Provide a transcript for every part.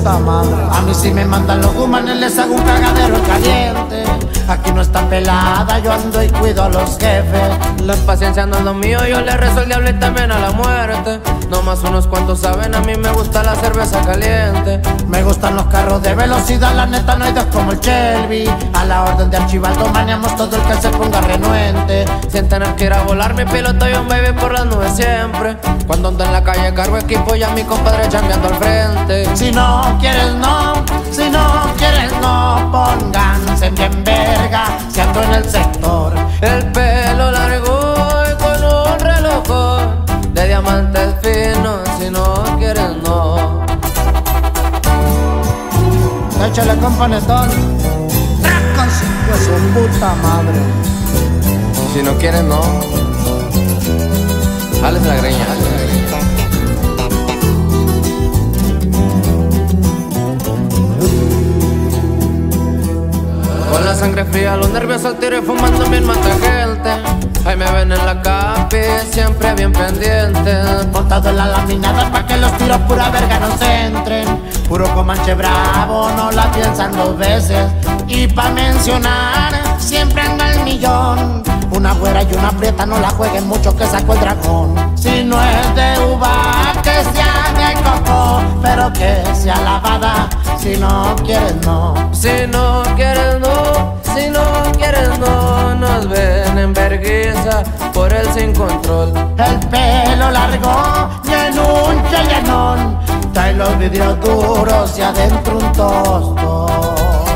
puta madre. A mí si me mandan los humanes les hago un cagadero en caliente. Aquí no está pelada, yo ando y cuido a los jefes. La paciencia no es lo mío, yo le rezo al diablo y también a la muerte. No más unos cuantos saben, a mí me gusta la cerveza caliente. Me gustan los carros de velocidad, la neta no hay dos como el Shelby. A la orden de Archibaldo maneamos todo el que se ponga renuente. Sin tener que ir a volar, mi piloto y un baby por las nubes siempre. Cuando ando en la calle cargo equipo y a mi compadre chambeando al frente. Si no quieres no, si no quieres no, pónganse bien verga si ando en el sector. El pelo largo y con un reloj de diamantes finos, si no quieres no. Échale con panetón, tracos de su puta madre. Si no quieres no, jales la greña, jales la greña. Con la sangre fría, los nervios al tiro y fumando bien mata gente. Ahí me ven en la capi, siempre bien pendiente. Montado en la laminada pa' que los tiros pura verga no se entren. Puro Comanche bravo, no la piensan dos veces. Y pa' mencionar, siempre ando al millón. Una güera y una prieta, no la jueguen mucho que sacó el dragón. Si no es de uva, que sea de coco, pero que sea lavada. Si no quieres no, si no quieres no, si no quieres no. Nos ven en vergüenza por el sin control. El pelo largo y en un chellenón, trae los vidrios duros y adentro un tosto.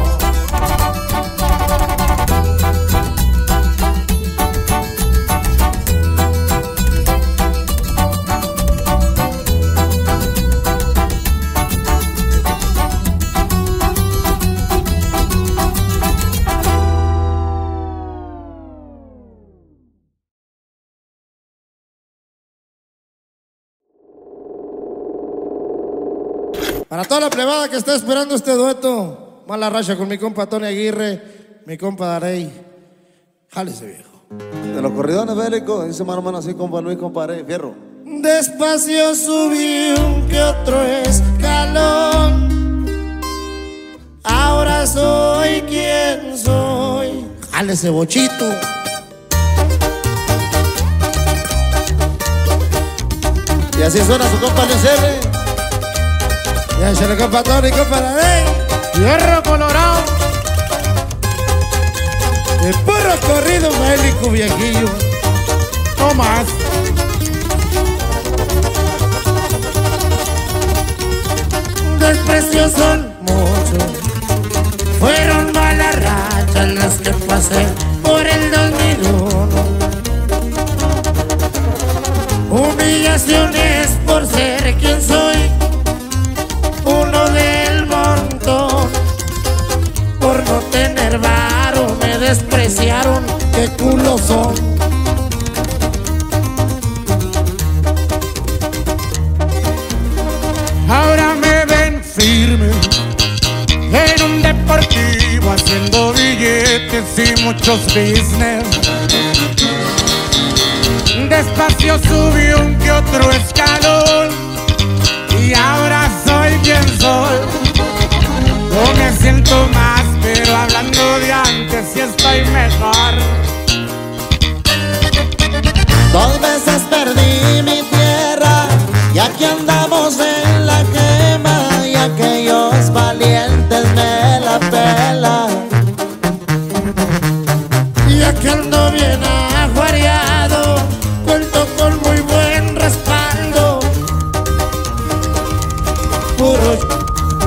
Para toda la plebada que está esperando este dueto, mala racha con mi compa Tony Aguirre, mi compa Darey. Jálese, viejo. De los corridones bélicos, dice mi hermano así, compa Luis, compadre, fierro. Despacio subí un que otro escalón, ahora soy quien soy. Jálese, bochito. Y así suena su compa Luis R. Ya se le compa Tony, compa Darey. Hierro colorado, de puro corrido bélico, viejillo. no más. Desprecios son muchos, fueron malas rachas las que pasé por el 2001. Humillaciones por ser quien soy, uno del montón. Por no tener varo me despreciaron, qué culo son. Ahora me ven firme en un deportivo haciendo billetes y muchos business. Despacio subí un que otro escalón y ahora soy quien soy. No me siento más, pero hablando de antes sí estoy mejor. 2 veces perdí mi tierra y aquí andamos en la quema, y aquellos valientes me la pelan. Y aquí ando bien ajuareado, cuento con muy buen respaldo. Puro.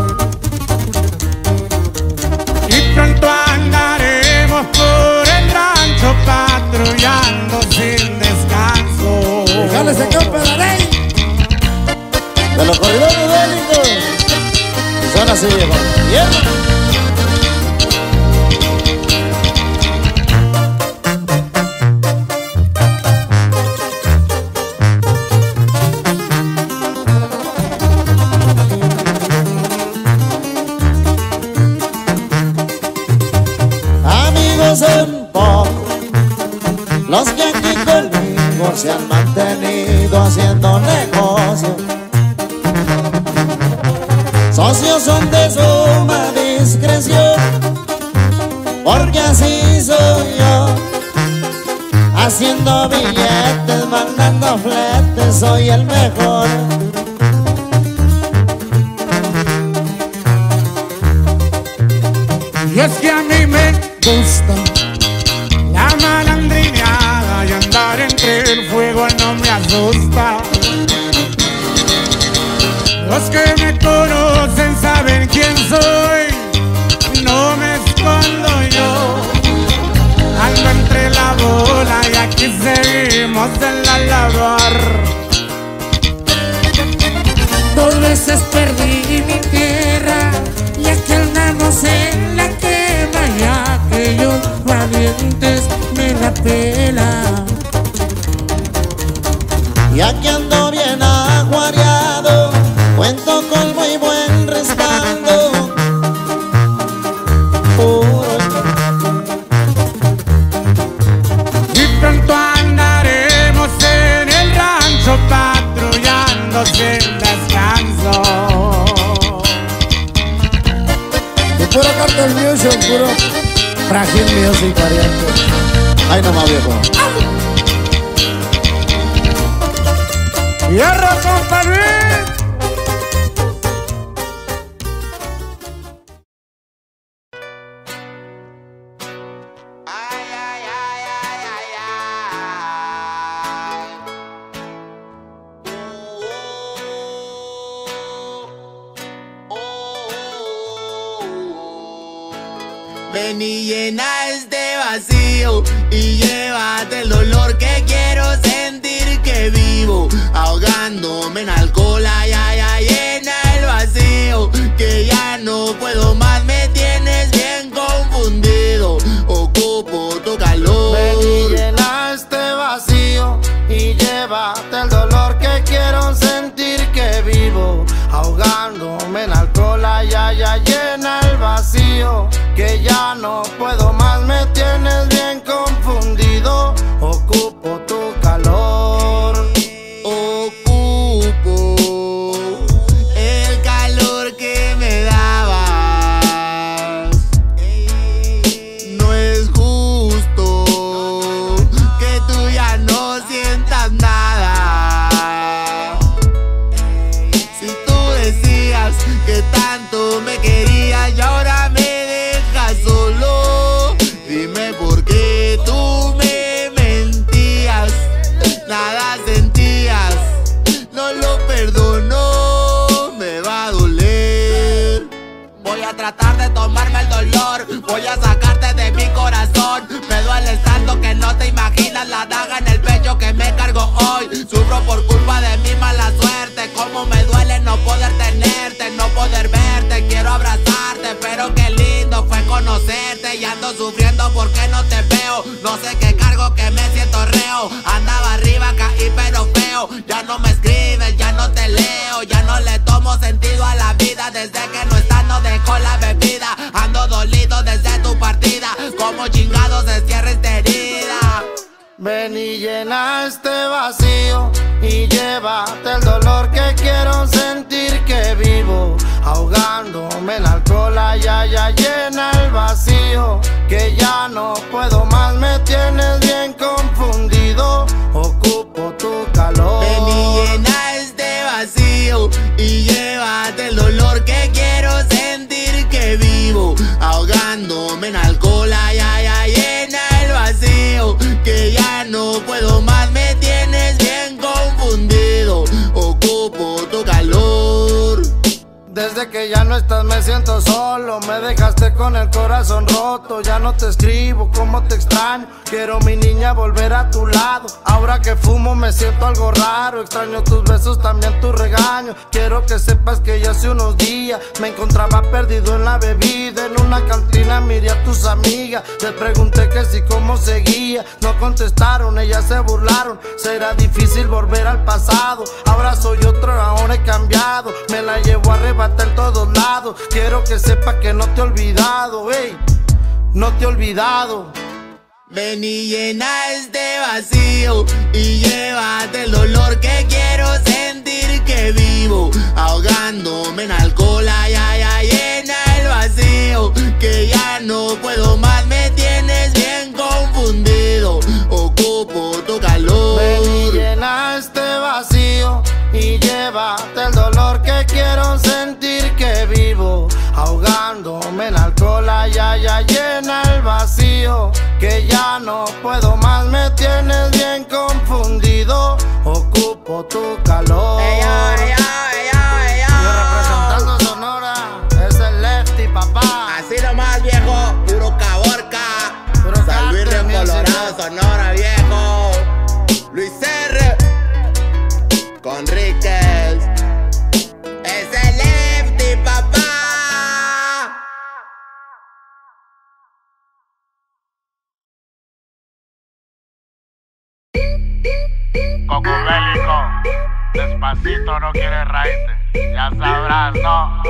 Y pronto andaremos por el rancho patrullando sin descanso. Déjale ese compa Darey. De los corridones bélicos, y son así, viejo. Hierro. Amigos en poco, los que aquí conmigo se han mantenido haciendo negocio. Socios todos son de suma discreción, porque así soy yo, haciendo billetes, mandando fletes, soy el mejor. Y es que a mí me gusta la malandrineada y andar entre el fuego no me asusta. Los que me conocen saben quién soy, no me escondo yo. Ando entre la bola y aquí seguimos en la labor. 2 veces perdí mi tierra y aquí andamos en la quema, y aquellos valientes me la pelan. Y aquí ando bien aguareado, cuento con muy buen respaldo. Y pronto andaremos en el rancho patrullando sin descanso. Y puro Cartel Music, puro Frágil Music, variante. Ay, no más, viejo. ¡Hierro, compadre! Ven y llena este vacío y llévate el dolor que quiero sentir que vivo, ahogándome en alcohol. Ay, ay, ay, llena el vacío que ya no puedo más, me tienes bien confundido, ocupo tu calor. Ven y llena este vacío y llévate el dolor que quiero sentir que vivo, ahogándome en alcohol. Ay, ay, ay, llena el vacío que ya no puedo más, me tienes bien confundido, ocupo tu calor. Ocupo el calor que me dabas. No es justo que tú ya no sientas nada. Si tú decías que tanto me querías y ahora me dejas solo, dime por qué tú me mentías. Nada sentías, no lo perdono, me va a doler. Voy a tratar de tomarme el dolor, voy a sacarte de mi corazón. Me duele tanto que no te imaginas la daga en el pecho que me cargo hoy. Sufro por culpa de mi mala suerte, como me duele no poder tenerte, no poder verte. Quiero abrazarte, pero qué lindo fue conocerte. Y ando sufriendo porque no te veo, no sé qué cargo que me siento reo. Andaba arriba, caí pero feo, ya no me escribes, ya no te leo, ya no le tomo sentido a la vida. Desde que no estás no dejo la bebida, ando dolido desde tu partida, como chingado se cierra esta herida. Ven y llena este vacío y llévate el dolor que quiero sentir que vivo, ahogándome en alcohol. Ay, ay, ay, llena el vacío que ya no puedo más, me tienes bien confundido, ocupo tu calor. Ven y llena este vacío y llévate el dolor que quiero sentir que vivo, ahogándome en alcohol. Ay, ay, ay, llena el vacío que ya no puedo más, me tienes bien confundido, ocupo tu calor. Desde que ya no estás me siento solo, me dejaste con el corazón roto. Ya no te escribo, como te extraño, quiero mi niña volver a tu lado. Ahora que fumo me siento algo raro, extraño tus besos, también tu regaño. Quiero que sepas que ya hace unos días me encontraba perdido en la bebida. En una cantina miré a tus amigas, les pregunté que si cómo seguía, no contestaron, ellas se burlaron. Será difícil volver al pasado, ahora soy otro, ahora he cambiado. Me la llevo a arrebatar en todos lados, quiero que sepas que no te he olvidado, ey, no te he olvidado. Ven y llena este vacío y llévate el dolor que quiero sentir que vivo, ahogándome en alcohol. Ay, ay, ay. ya no puedo más, me tienes bien confundido. Ocupo tu calor. Yo representando Sonora, es el Lefty, papá. Así nomás, viejo, puro Caborca. San Luis Río Colorado, Sonora, viejo. Luis R. Conríquez. Es el Lefty, papá. Cocobélico, despacito no quiere raíces, ya sabrás, ¿no?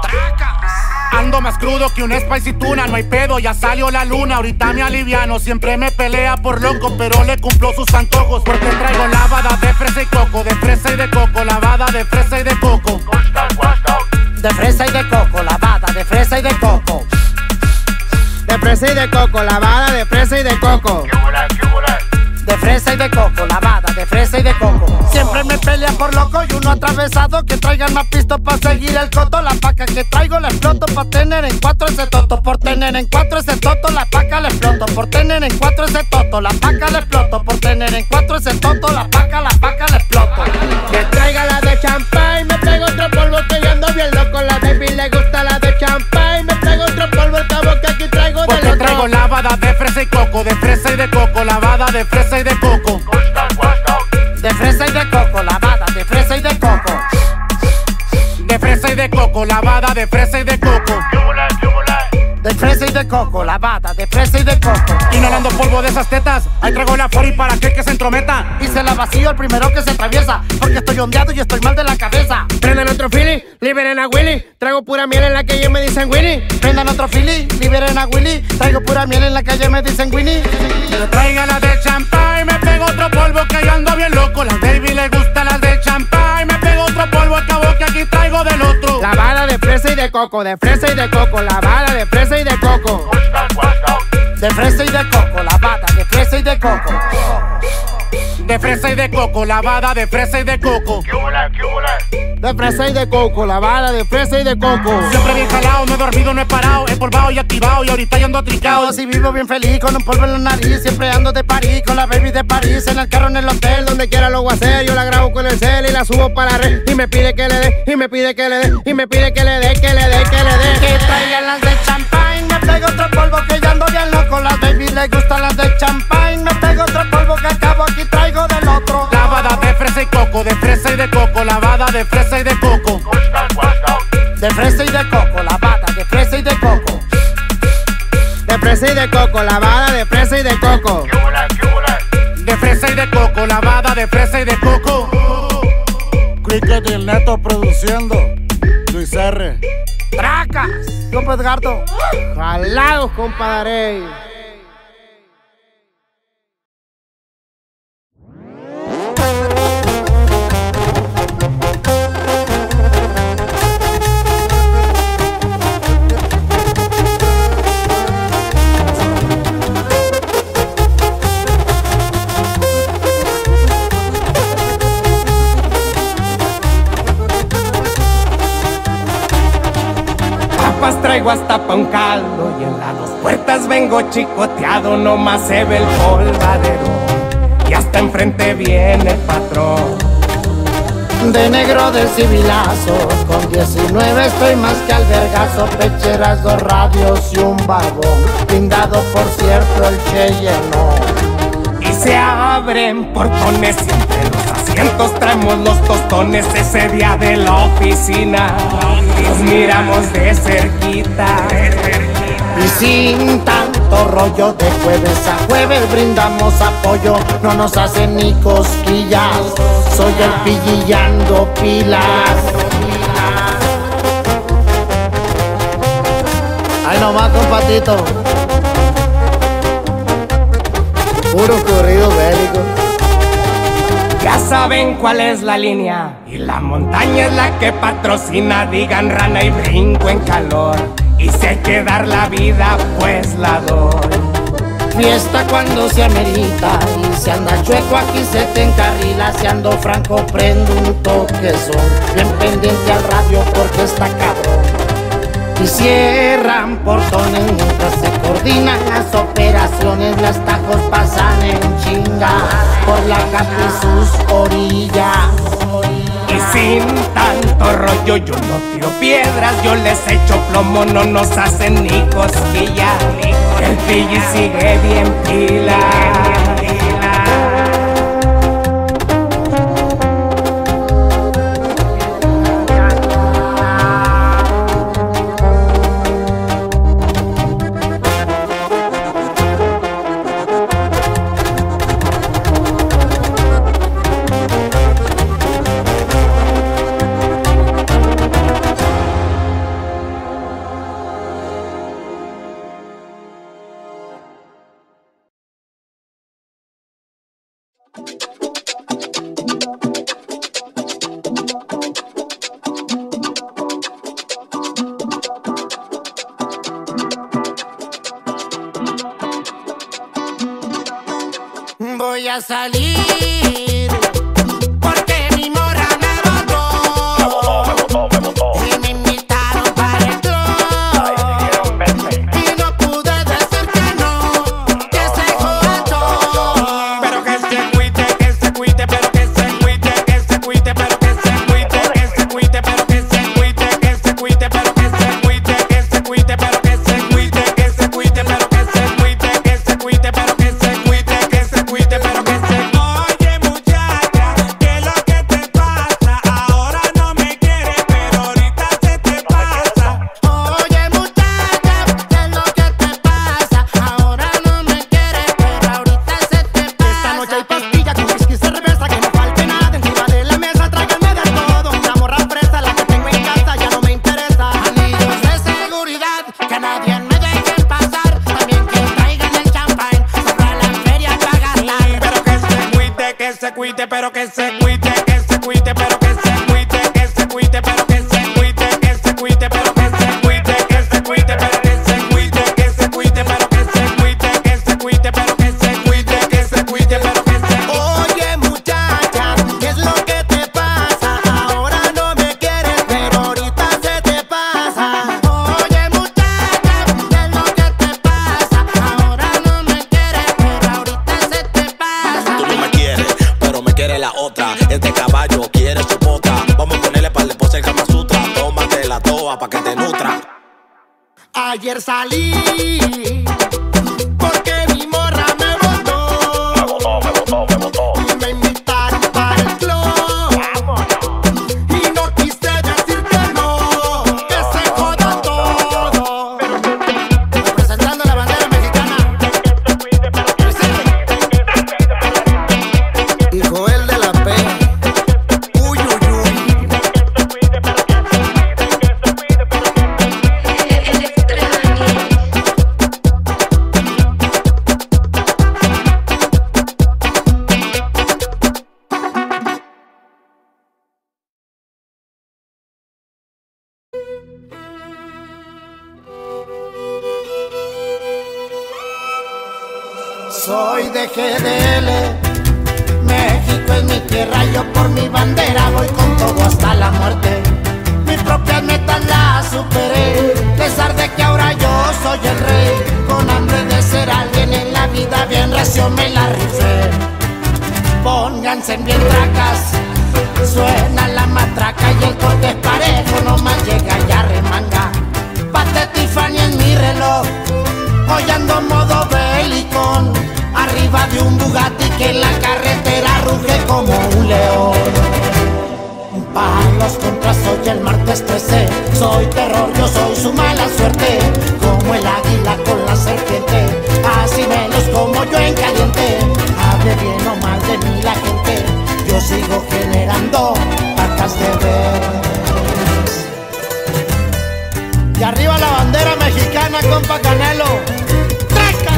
Ando más crudo que un spicy tuna, no hay pedo, ya salió la luna. Ahorita me aliviano, siempre me pelea por loco, pero le cumplo sus antojos. Porque traigo lavada de fresa y coco, de fresa y de coco, lavada de fresa y de coco. De fresa y de coco, lavada de fresa y de coco. De fresa y de coco, lavada de fresa y de coco. De fresa y de coco, lavada de fresa y de coco. Siempre me pelea por loco y uno atravesado. Que traigan más pisto pa' seguir el coto. La paca que traigo la exploto pa' tener en cuatro ese toto. Por tener en cuatro ese toto, la paca le exploto. Por tener en cuatro ese toto, la paca le exploto. Por tener en cuatro ese toto, la paca le exploto. Que traiga la de champagne, me traigo otro polvo que yo ando bien loco. La baby le gusta la de champagne, me traigo otro polvo, el cabo que aquí traigo del Porque otro. traigo lavada de fresa y coco, de fresa y de coco, lavada de fresa y de coco. De fresa y de coco, lavada de fresa y de coco. De fresa y de coco, lavada de fresa y de coco. De fresa y de coco, lavada de fresa y de coco. Inhalando polvo de esas tetas, ahí traigo la fori para aquel que se entrometa. Y se la vacío el primero que se atraviesa, porque estoy ondeado y estoy mal de la cabeza. Prendan otro Philly, liberen a Willy. Traigo pura miel en la calle, me dicen Winnie. Prendan otro Philly, liberen a Willy. Traigo pura miel en la calle, me dicen Winnie. Que traigan las de champagne, me pego otro polvo que yo ando bien loco. Las baby le gustan las de champagne, me pego otro polvo, acabo que aquí traigo del otro. Lavada de fresa y de coco, de fresa y de coco, lavada de fresa y de coco. De fresa y de coco, lavada de fresa y de coco. De fresa y de coco, lavada de fresa y de coco. De fresa y de coco, lavada de fresa y de coco. Siempre bien jalado, no he dormido, no he parado, empolvado y activado y ahorita ya ando tricado. Si vivo bien feliz con un polvo en la nariz, siempre ando de París con la baby de París, en el carro, en el hotel, Donde quiera lo voy a hacer, yo la grabo con el cel y la subo para la red. Y me pide que le dé, y me pide que le dé, y me pide que le dé, que le dé, que le dé. que traigan las de champagne, me pego otro polvo que ya ando bien loco. Las baby le gustan las de champagne, me pego otro polvo que acabo aquí traigo del otro. Lavada de fresa y coco, de fresa y de coco, lavada de fresa y de coco. De fresa y de coco, lavada de fresa y de coco. De fresa y de coco, lavada de fresa y de coco. De fresa y de coco, lavada de fresa y de coco. Cricket y el Neto produciendo. Luis R. ¡Tracas! Compa Edgardo. Jalados, compadre. Traigo hasta pa' un caldo y en las dos puertas vengo chicoteado, nomás se ve el polvadero y hasta enfrente viene el patrón. De negro de civilazo, con 19 estoy más que albergazo. Pecheras, 2 radios y un barbón, blindado por cierto el Cheyenne. Y se abren portones y entre los asientos traemos los tostones. Ese día de la oficina nos miramos de cerquita. Y sin tanto rollo, de jueves a jueves brindamos apoyo. No nos hacen ni cosquillas, soy el pillillando pilas. Ay nomás, compatito. Puro corrido bélico. Ya saben cuál es la línea y la montaña es la que patrocina. Digan rana y brinco en calor, y si hay que dar la vida pues la doy. Fiesta cuando se amerita, y si anda chueco aquí se te encarrila. Si ando franco prendo un toquezón, bien pendiente al radio porque está cabrón. y cierran portones mientras se coordinan las operaciones. Las tajos pasan en chinga por la capa y sus orillas. Y sin tanto rollo yo no tiro piedras, yo les echo plomo, no nos hacen ni cosquilla. El pilli sigue bien pila. Voy a salir porque mi morra me botó y me invitaron para el club y no pude decir que no, que se joda todo. Pero que se cuite, pero que se cuite, pero que se cuite, pero que se cuite, pero que se cuite, pero que se cuite, pero que se cuite, pero que se cuite, pero que se cuite, pero que se cuite, pero que se cuite, pero que se cuite, pero que se cuite, pero que se cuite, pero que se cuite. Oye muchacha, ¿qué es lo que te pasa? Ahora no me quieres, pero ahorita se te pasa. Oye muchacha, ¿qué es lo que te pasa? Ahora no me quieres, pero ahorita se te pasa. Esta noche hay pastillas con whisky y cerveza, que no falte nada encima de la mesa, tráiganme de todo. Una morra fresa, la que tengo en casa ya no me interesa. Anillos de seguridad, que nadie me dejen pasar. También que traigan el champán, sobra la feria para gastar. Pero que se cuite, pero que se cuite, que se cuite, pero que se cuite, que se cuite, pero que se cuite, que se cuite, pero que se cuite, que se cuite, pero que se cuite, que se cuite, pero que se cuite, que se cuite, pero que se cuite, que se cuite, pero que se cuite. Oye muchacha, ¿qué es lo que te pasa? Ahora no me quieres, pero ahorita se te pasa. Oye muchacha, ¿qué es lo que te pasa? Ahora no me quieres, pero ahorita se te pasa. Tú no me quieres, pero me quiere la otra. Este caballo quiere su potra. Vamos a ponerle par de pose en Kama Sutra. Tómate la toa pa' que te nutra. Ayer salí porque mi morra me botó y me invitaron para el club y no quise decir que no, que se joda todo. Representando la bandera mexicana, Y Joel de la P. Uy, uy, uy. soy de GDL. México es mi tierra, yo por mi bandera voy con todo hasta la muerte. Mis propias metas las superé, a pesar de que ahora yo soy el rey. Con hambre de ser alguien en la vida, bien recio me la rifé. Pónganse bien tracas, suena la matraca y el corte es parejo, nomás llega y arremanga. Bate Tiffany en mi reloj, hoy ando modo belicón, arriba de un Bugatti que en la carretera ruge como un león. Palos contra soy el martes 13, soy terror, yo soy su mala suerte, como el águila con la serpiente, así menos como yo en caliente. Hable bien o mal de mí la gente, yo sigo generando pacas de vez. Y arriba la bandera mexicana, compa Canelo. ¡Traca!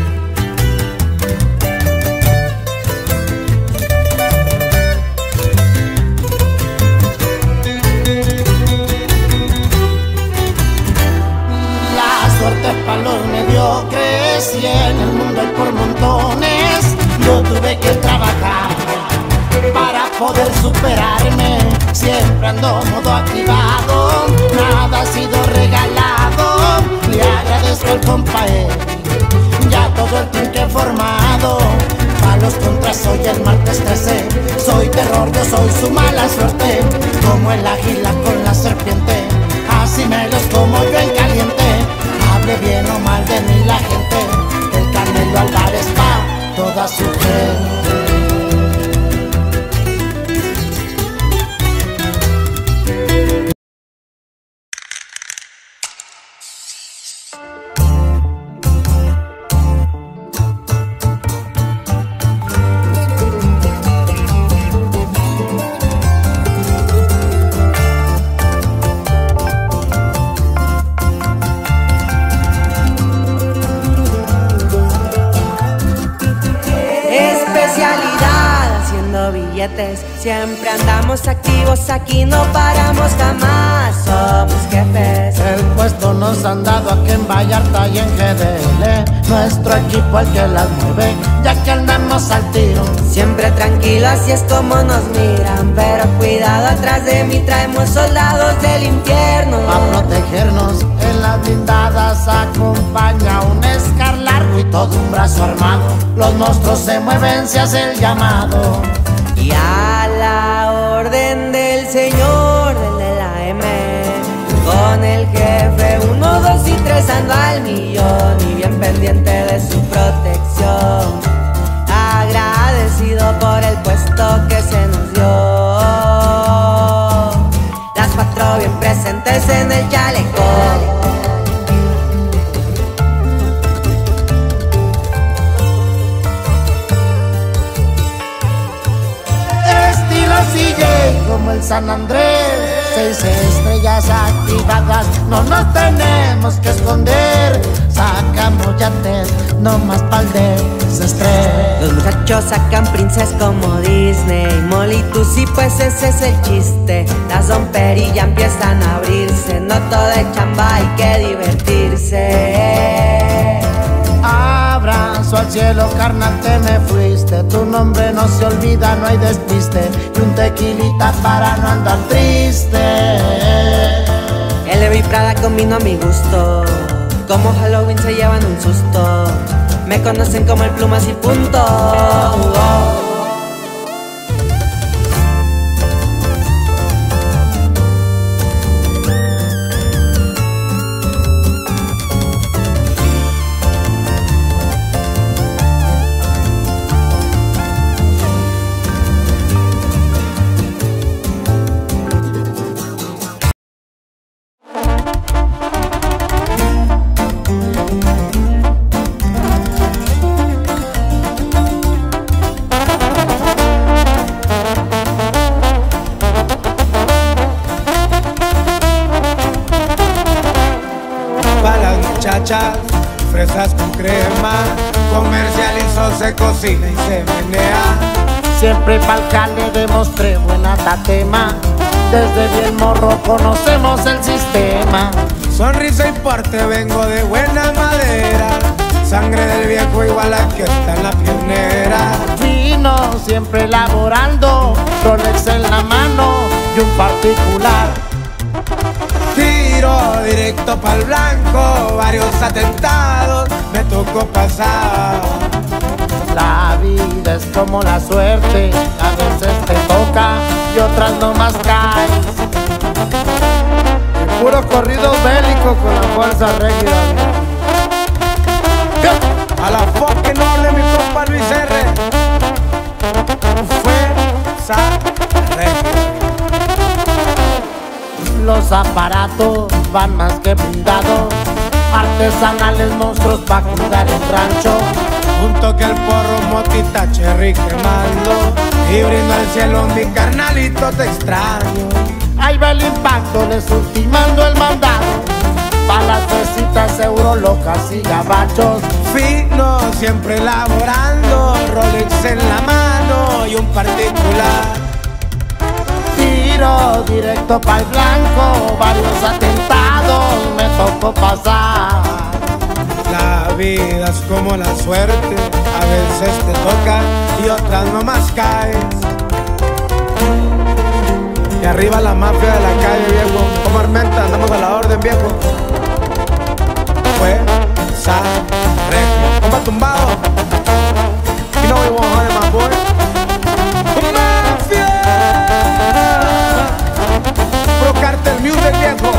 La suerte es para los mediocres y en el mundo hay por montones. Yo tuve que trabajar para poder superarme, siempre ando modo activado, nada ha sido regalado. el compa Eddie, ya todo el trinque formado. Pa' los contras soy el martes 13, soy terror, yo soy su mala suerte. Como el águila con la serpiente, así me los como yo en caliente. Hable bien o mal de mí la gente, el Canelo Álvarez pa' toda su gente. Siempre andamos activos, aquí no paramos jamás, somos jefes. El puesto nos han dado aquí en Vallarta y en GDL, nuestro equipo el que las mueve, ya que andamos al tiro. Siempre tranquilo, así es como nos miran, pero cuidado, atrás de mí traemos soldados del infierno. A protegernos en las blindadas acompaña un Scar largo y todo un brazo armado. Los monstruos se mueven, se hace el llamado. Y a la orden del señor, del de la M, con el jefe 1, 2 y 3 ando al millón y bien pendiente de su protección. Agradecido por el puesto que se nos dio. Las 4 bien presentes en el chaleco. Como el San Andrés, 6 estrellas activadas, no nos tenemos que esconder. Sacamos yates, no más pa'l desestrés. Los muchachos sacan princesas como Disney, Molly, tú sí, pues ese es el chiste. Las domperillas empiezan a abrirse, no todo es chamba, hay que divertirse. Abrazo al cielo, carnal, te me fuiste. Tu nombre no se olvida, no hay despiste. Y un tequilita para no andar triste. El Levi Prada combino a mi gusto, como Halloween se llevan un susto. Me conocen como el Plumas y punto. Fresas con crema, comercializó, se cocina y se menea. Siempre pa'l le demostré buena tatema. Desde bien morro conocemos el sistema. Sonrisa y porte, vengo de buena madera. Sangre del viejo igual a que está en la pionera. Fino, siempre laborando, Rolex en la mano y un particular. Tiro directo pa'l blanco, varios atentados me tocó pasar. La vida es como la suerte, a veces te toca y otras no más caes. Y puro corrido bélico con la fuerza rígida. A la fucking orden, mi compa Luis R. Fuerza rígida. Los aparatos van más que blindados, artesanales monstruos pa' cuidar el rancho. Junto que el porro, motita, cherry quemando, y brindo al cielo, mi carnalito, te extraño. Ahí va el impacto, les ultimando el mandado, pa' las besitas, eurolocas y gabachos. Fino, siempre laborando, Rolex en la mano y un particular. Tiro directo pa'l blanco, varios atentados me tocó pasar. La vida es como la suerte, a veces te toca y otras nomás caes. Y arriba la mafia de la calle, viejo. Como Armenta, andamos a la orden, viejo. Fue Rosa, Regio, compa tumbado. You know we won't hurt my boy. Mafia, Pro Cartel Music, viejo.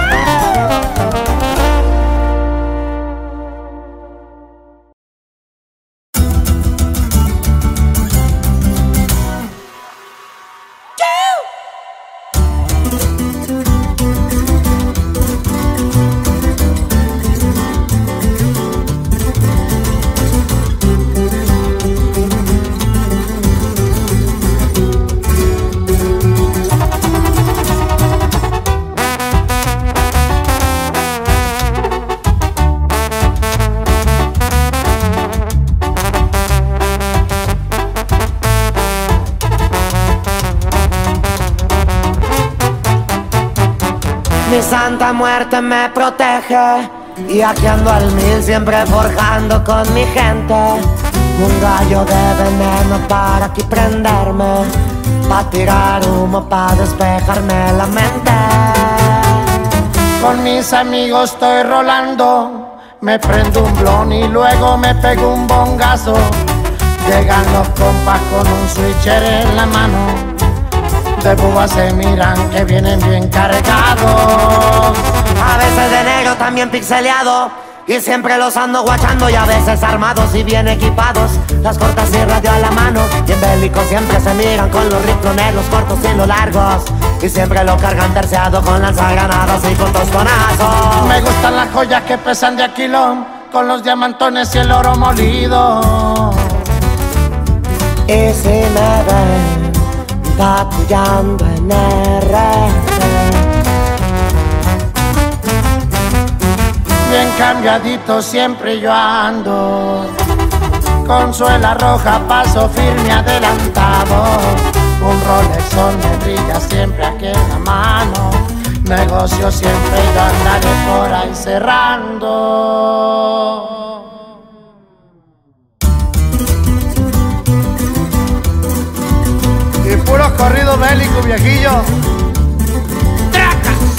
Mi santa muerte me protege y aquí ando al mil siempre forjando con mi gente. Un gallo de veneno para aquí prenderme, pa' tirar humo, pa' despejarme la mente. Con mis amigos estoy rolando, me prendo un blon y luego me pego un bongazo. Llegan los compas con un switcher en la mano, de bubas se miran que vienen bien cargados. A veces de negro también pixeleado, y siempre los ando guachando, y a veces armados y bien equipados, las cortas y radio a la mano. Bien bélicos siempre se miran con los riflones, los cortos y los largos, y siempre lo cargan terciado con lanzagranadas y con tostonazos. Me gustan las joyas que pesan de a kilo, con los diamantones y el oro molido. Y si me ven patrullando en RC, bien cambiadito siempre yo ando, con suela roja paso firme adelantado. Un Rolex me brilla siempre aquí en la mano, negocio siempre yo andaré por ahí cerrando. Y puros corridos bélicos, viejillo. ¡Tracas!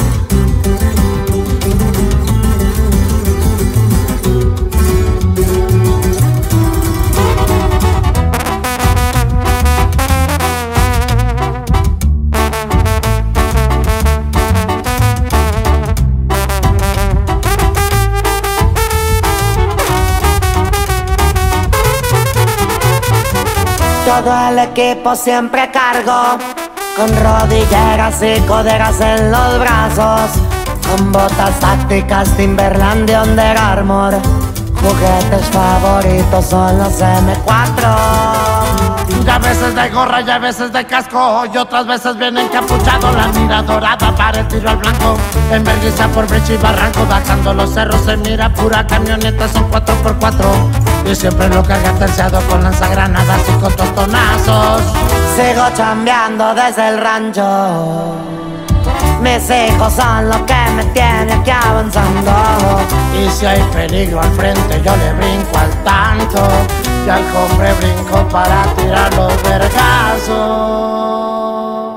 todo el equipo siempre cargo, con rodilleras y coderas en los brazos, con botas tácticas Timberland de Under Armour. Juguetes favoritos son los M4. Y a veces de gorra y a veces de casco, y otras veces viene encapuchado, la mira dorada para el tiro al blanco. En vergüenza por brecha y barranco, bajando los cerros se mira pura camioneta, son 4x4. Y siempre lo carga terciado con lanzagranadas y con tostonazos. Sigo chambeando desde el rancho, mis hijos son los que me tienen aquí avanzando. Y si hay peligro al frente yo le brinco al tanto, y al cofre brinco para tirar los vergazos.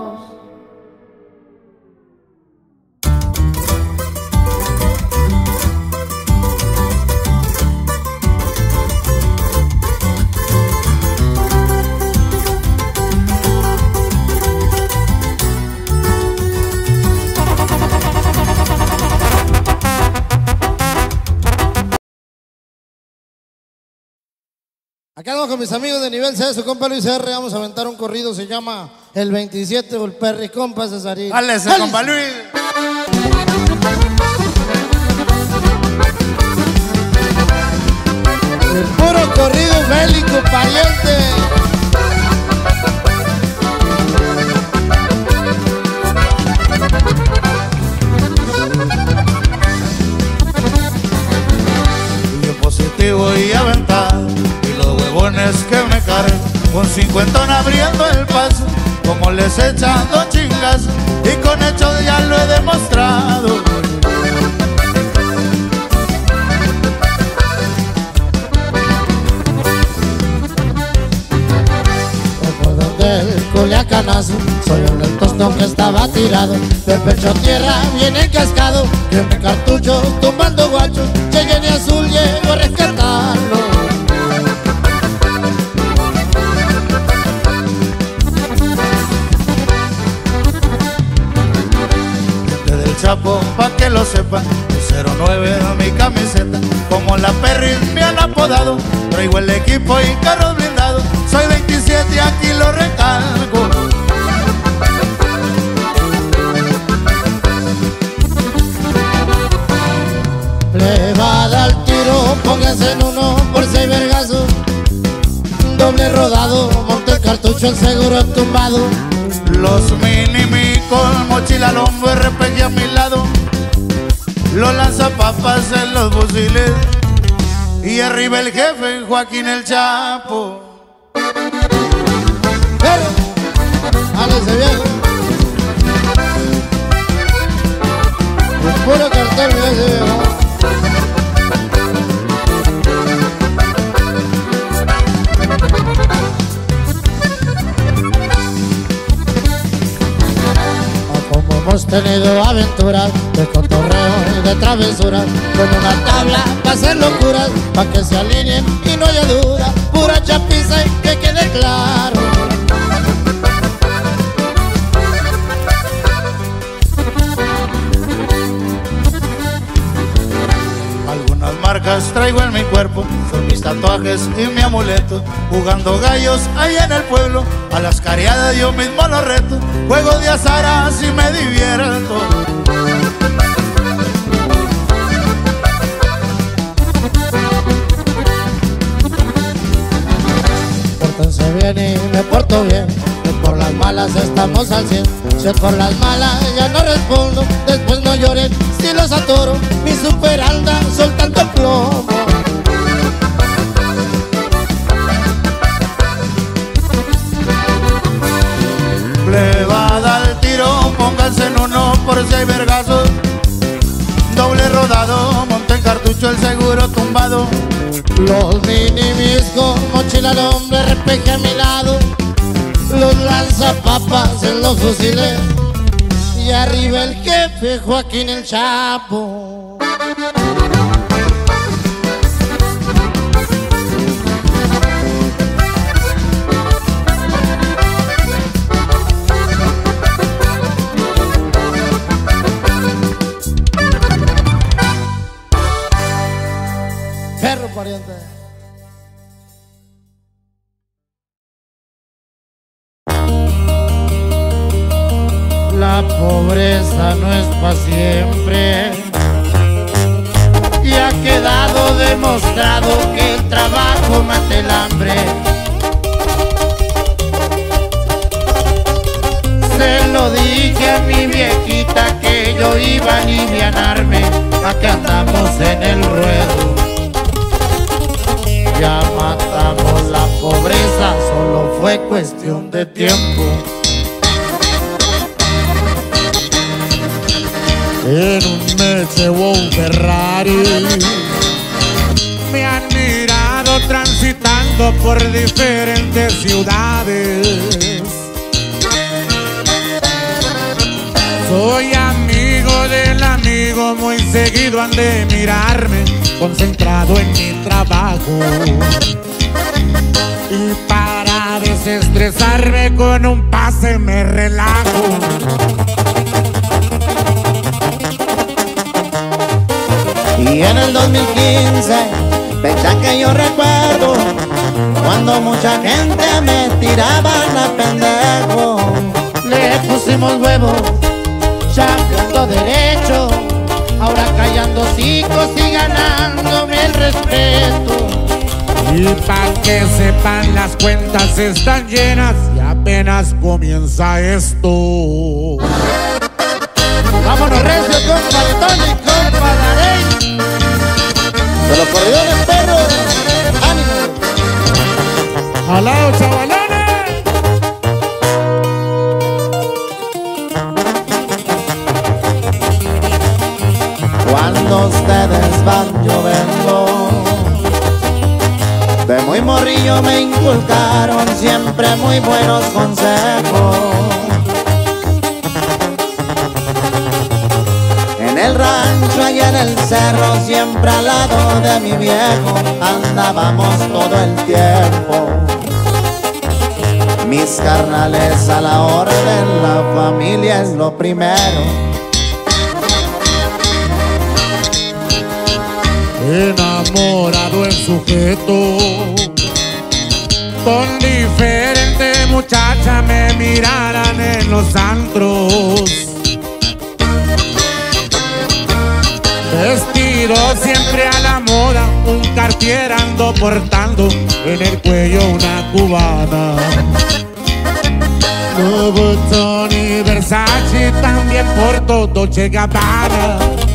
Acá vamos con mis amigos de Nivel C, su compa Luis R. Vamos a aventar un corrido, se llama El 27 o el Perry Compa Cesarín. Dale ese, compa Luis. El puro corrido bélico, pariente. Yo positivo y aventar, y los huevones que me cargan, con 50 abriendo el paso, como les echando chingas, y con hechos ya lo he demostrado. del Culiacanazo. Soy el tostón que estaba tirado, de pecho tierra viene cascado. Tiene cartuchos tumbando guachos, llegué de azul, llego a rescatarlo. Desde el Chapo, pa' que lo sepan, 09 a mi camiseta. Como la Perry me han apodado, traigo el equipo y carros blindados. Soy 27 y aquí lo recalco. Plebada al tiro, póngase en 1 por 6 vergazos. Doble rodado, monte el cartucho, el seguro tumbado. Los mini con mochila al hombro, RPG a mi lado. Los lanzapapas en los fusiles. Y arriba el jefe, Joaquín el Chapo. ¡Hágase viejo! Un puro cartel de ese viejo. Como hemos tenido aventuras de cotorreo y de travesuras, con una tabla para hacer locuras, pa' que se alineen y no haya duda, pura chapiza y que quede claro. Algunas marcas traigo en mi cuerpo, son mis tatuajes y mi amuleto. Jugando gallos ahí en el pueblo, a las cariadas yo mismo los reto. Juego de azar así me divierto. Pórtense bien y me porto bien, que por las malas estamos al 100. Si es por las malas ya no respondo, después no lloren si los atoro. Mi super anda soltando plomo. Plebada al tiro, pónganse en 1 por 6 vergazos. Doble rodado, monte en cartucho, el seguro tumbado. Los minimis con mochila al hombro, RPG a mi lado. Los lanzapapas en los fusiles. Y arriba el jefe, Joaquín el Chapo. Perro pariente. La pobreza no es para siempre y ha quedado demostrado que el trabajo mata el hambre. Se lo dije a mi viejita que yo iba a alivianarme, a que andamos en el ruedo. Ya matamos la pobreza, solo fue cuestión de tiempo. En un Mercedes o un Ferrari me han mirado transitando por diferentes ciudades. Soy amigo del amigo, muy seguido han de mirarme concentrado en mi trabajo. Y para desestresarme con un pase me relajo. Y en el 2015, fecha que yo recuerdo, cuando mucha gente me tiraban a pendejo. Le pusimos huevos, chambeando derecho, ahora callando hocicos y ganándome el respeto. Y pa' que sepan, las cuentas están llenas y apenas comienza esto. Vámonos recio, compa Tony, compa Darey. De los corridones, perro, ánimo. ¡Alao, chavalones! Cuando ustedes van lloviendo, de muy morrillo me inculcaron siempre siempre muy buenos consejos. En el rancho y en el cerro, siempre al lado de mi viejo, andábamos todo el tiempo. Mis carnales a la orden, la familia es lo primero. Enamorado el sujeto, con diferente muchacha me miraran en los antros. Vestido siempre a la moda, un Cartier ando portando, en el cuello una cubana. Louis Vuitton y Versace, también porto Dolce Gabbana.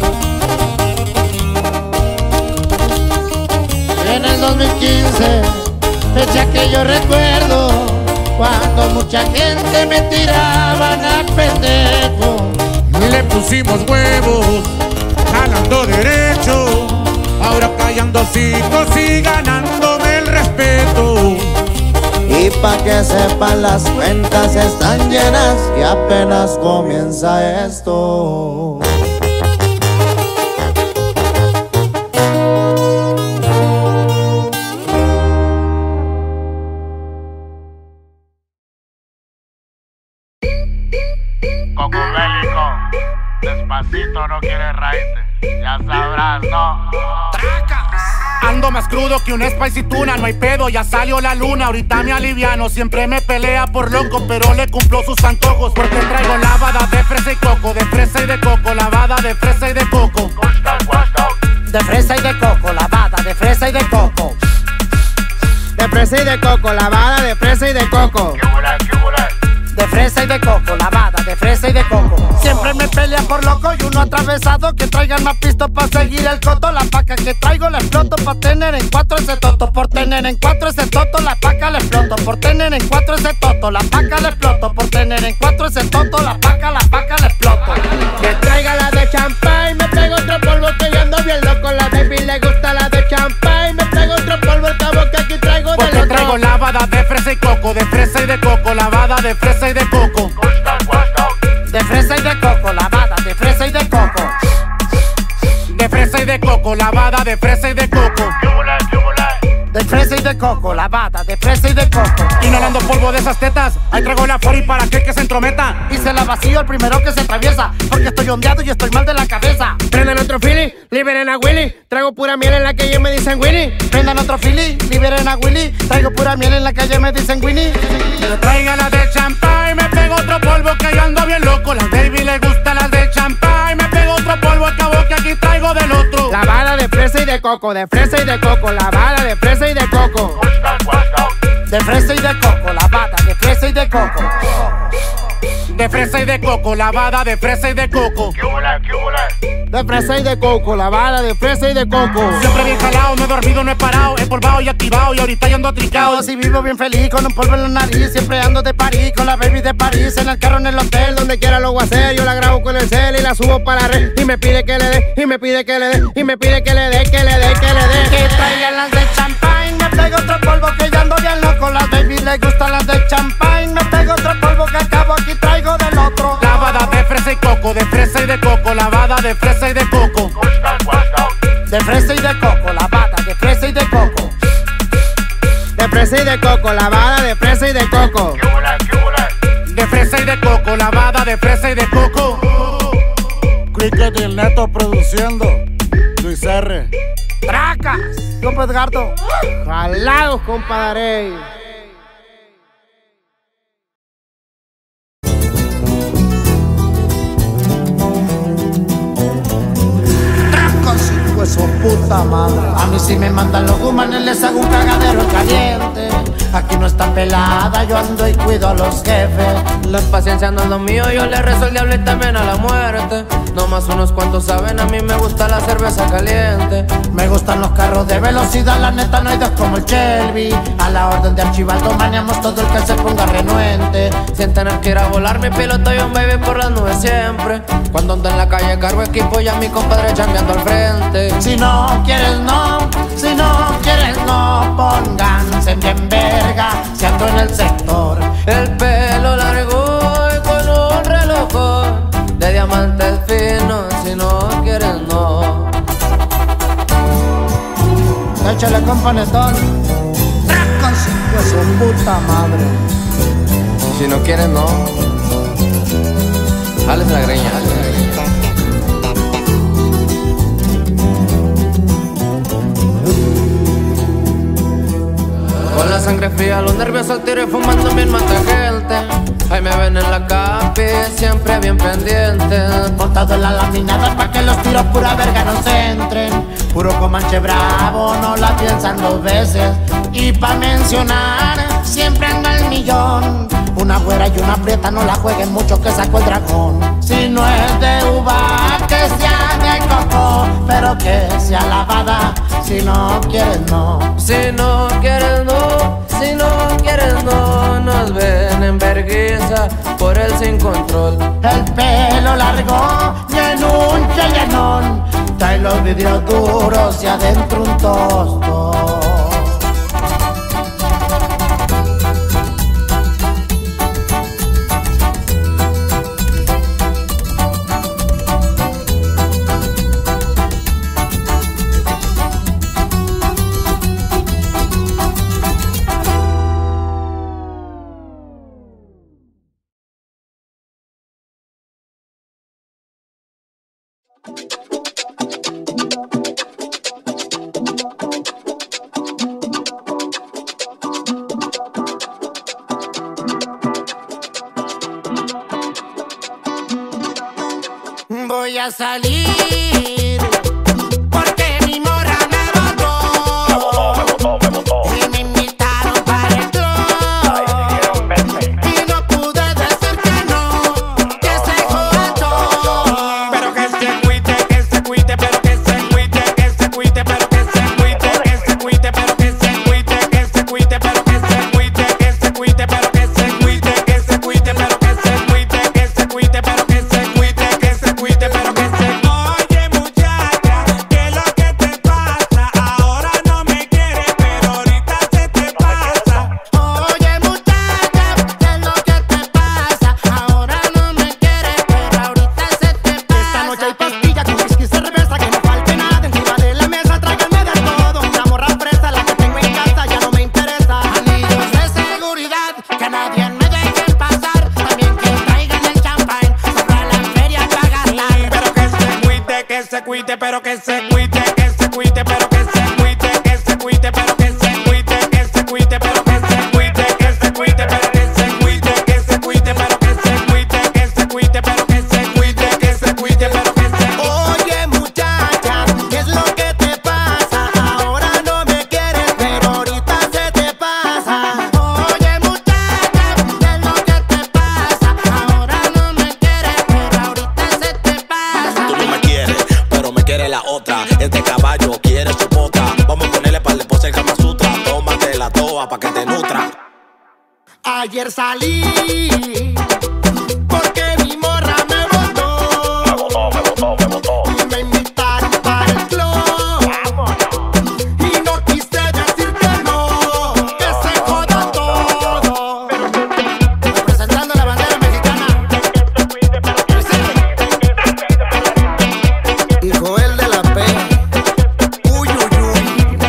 En el 2015, fecha que yo recuerdo, cuando mucha gente me tiraban a pendejo. Le pusimos huevos, jalando derecho, ahora callando hocicos y ganándome el respeto. Y pa' que sepan, las cuentas están llenas y apenas comienza esto. Cocobélico, despacito no quiere raite, ya sabrás, ¿no? ¡Tracas! Ando más crudo que un Spicy Tuna, no hay pedo, ya salió la luna, ahorita me aliviano. Siempre me pelea por loco, pero le cumplo sus antojos, porque traigo lavada de fresa y coco, de fresa y de coco, lavada de fresa y de coco. De fresa y de coco, lavada de fresa y de coco. De fresa y de coco, lavada de fresa y de coco. De fresa y de coco, lavada de fresa y de coco. Siempre me pelea por loco y uno atravesado, que traigan más pisto pa' seguir el coto. La paca que traigo la exploto pa' tener en cuatro ese toto. Por tener en cuatro ese toto, la paca le exploto. Por tener en cuatro ese toto, la paca le exploto. Por tener en cuatro ese toto, la paca le exploto. Que traiga la de champagne, me traigo otro polvo que yo ando bien loco. La baby le gusta la de champagne, me traigo otro polvo, el cabo que aquí traigo del porque otro. traigo lavada de fresa y coco, de fresa y de coco, lavada de fresa y de coco. De fresa y de coco, lavada de fresa y de coco. De fresa y de coco, lavada de fresa y de coco. De fresa y de coco, lavada de fresa y de coco. Inhalando polvo de esas tetas, ahí traigo la 40 para aquel que se entrometa. Y se la vacío el primero que se atraviesa, porque estoy ondeado y estoy mal de la cabeza. Prendan otro Philly, liberen a Willy. Traigo pura miel en la calle, me dicen Winnie. Prendan otro Philly, liberen a Willy. Traigo pura miel en la calle, me dicen Winnie. Que traiga las de champagne, me pego otro polvo que yo ando bien loco. Las baby le gustan las de champagne, me pego otro polvo, al cabo que aquí traigo del otro. Lavada de fresa y de coco, de fresa y de coco, lavada de fresa y de coco. De fresa y de coco, lavada de fresa y de coco. De fresa y de coco, lavada de fresa y de coco. De fresa y de coco, lavada de fresa y de coco. Siempre bien jalado, no he dormido, no he parado, he polvado y activado y ahorita ya ando tricado. Si vivo bien feliz con un polvo en la nariz, siempre ando de París con la baby de París, en el carro, en el hotel, donde quiera lo voy a hacer. Yo la grabo con el cel y la subo para la red. Y me pide que le dé, y me pide que le dé, y me pide que le dé, que le dé, que le dé. Que traigan las de champagne, me pego otro polvo que yo ando bien loco. Las baby le gustan las de champagne, me pego otro polvo que acabo aquí traigo del otro. Lavada de fresa y coco, de fresa y de coco, lavada de fresa y de coco. De fresa y de coco, lavada de fresa y de coco. De fresa y de coco, lavada de fresa y de coco. De fresa y de coco, lavada de fresa y de coco. Cricket y el Neto produciendo. Luis R. ¡Tracas! Compa Edgardo. Jalados, compadre. Su puta madre. A mí si me mandan los humanes les hago un cagadero caliente. Aquí no está pelada, yo ando y cuido a los jefes. La paciencia no es lo mío, yo le rezo al diablo y también a la muerte. No más unos cuantos saben, a mí me gusta la cerveza caliente. Me gustan los carros de velocidad, la neta no hay dos como el Shelby. A la orden de Archibaldo maneamos todo el que se ponga renuente. Sin tener que ir a volar, mi piloto y un baby por las nubes siempre. Cuando ando en la calle cargo equipo y a mi compadre chambeando al frente. Si no quieres no, si no quieres no, pónganse bien verga si ando en el sector. El pelo largo y con un reloj de diamantes finos, si no quieres no. Échale con panetón, tracos de su puta madre. Si no quieres no. Jales la greña, jales la greña. Con la sangre fría, los nervios al tiro y fumando bien mata gente. Ahí me ven en la capi, siempre bien pendiente. Montado en la laminada pa' que los tiros pura verga nos entren. Puro Comanche bravo, no la piensan dos veces. Y pa' mencionar, siempre ando al millón. Una güera y una prieta, no la jueguen mucho que sacó el dragón. Si no es de uva, que sea de coco, pero que sea lavada. Si no quieres no. Si no quieres no, si no quieres no. Nos ven en vergüenza por el sin control. El pelo largo y en un chellenón. Trae los vidrios duros y adentro un tosto. Voy a salir porque mi morra me botó y me invitaron para el club y no pude decir que no, que se joda todo. Pero que se cuite, pero que se cuite, pero que se cuite, pero que se cuite, pero que se cuite, pero que se cuite, pero que se cuite, pero que se cuite, pero que se cuite, pero que se cuite, pero que se cuite, pero que se cuite. Oye muchacha, ¿qué es lo que te pasa? Ahora no me quieres, pero ahorita se te pasa. Oye muchacha, ¿qué es lo que te pasa? Ahora no me quieres, pero ahorita se te pasa. Esta noche hay pastillas con whisky y cerveza, que no falte nada encima de la mesa, tráiganme de todo. Una morra fresa, la que tengo en casa ya no me interesa. Anillos de seguridad, que nadie me dejen pasar. También que traigan el champán, sobra la feria para gastar. Pero que se cuite, pero que se cuite, pero que se cuite, pero que se cuite, pero que se cuite, pero que se cuite, pero que se cuite, pero que se cuite, pero que se cuite, pero que se cuite, pero que se cuite, pero que se cuite, pero que se cuite, pero que se. Oye muchacha, ¿qué es lo que te pasa? Ahora no me quieres, pero ahorita se te pasa. Oye muchacha, ¿qué es lo que te pasa? Ahora no me quieres, pero ahorita se te pasa. Tú no me quieres, pero me quiere la otra. Este caballo quiere su potra. Vamos a ponerle par de pose en Kama Sutra. Tómate la toa pa' que te nutra. Ayer salí porque mi morra me botó y me invitaron para el club y no quise decir que no, que se joda todo. Representando la bandera mexicana, Y Joel de la P. Uy, uy, uy.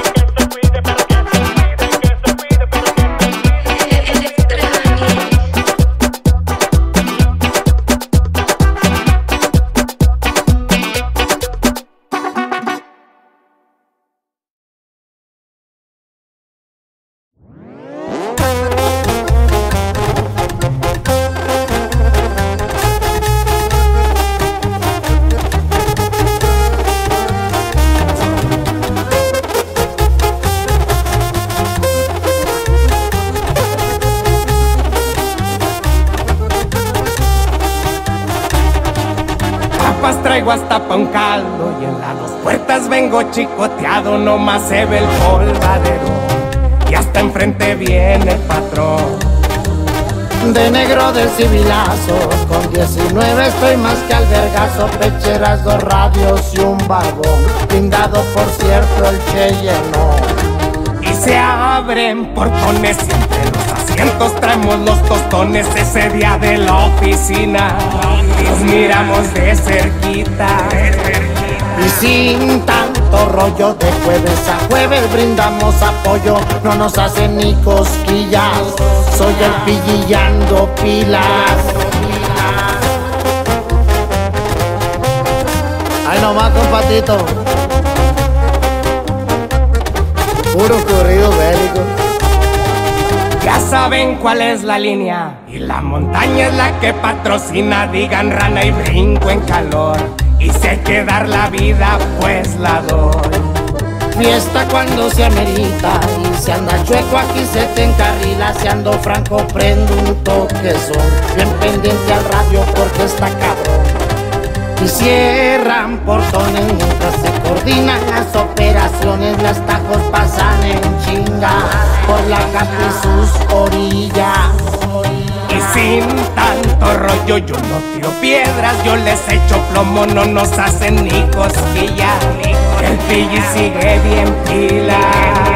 Papas traigo hasta pa' un caldo y en las dos puertas vengo chicoteado, nomás se ve el polvadero y hasta enfrente viene el patrón. de negro de civilazo, con 19 estoy más que al vergazo, pecheras, 2 radios y un barbón, pingado por cierto el Cheyenne. y se abren portones. Y entre los asientos traemos los tostones. Ese día de la oficina nos miramos de cerquita. Y sin tanto rollo, de jueves a jueves brindamos apoyo. No nos hacen ni cosquillas, soy el pillillando pilas. Ay, nomás, compatito. Puro corrido bélico. Ya saben cuál es la línea, y la montaña es la que patrocina. Digan rana y brinco en calor, y si hay que dar la vida, pues la doy. Fiesta cuando se amerita, y si anda chueco aquí se te encarrila. Si ando franco prendo un toquezón, bien pendiente al radio porque está cabrón. Y cierran portones mientras se coordinan las operaciones. Las tajos pasan en chinga por la capa y sus orillas. Y sin tanto rollo yo no tiro piedras, yo les echo plomo, no nos hacen ni cosquilla. El pilli sigue bien pila.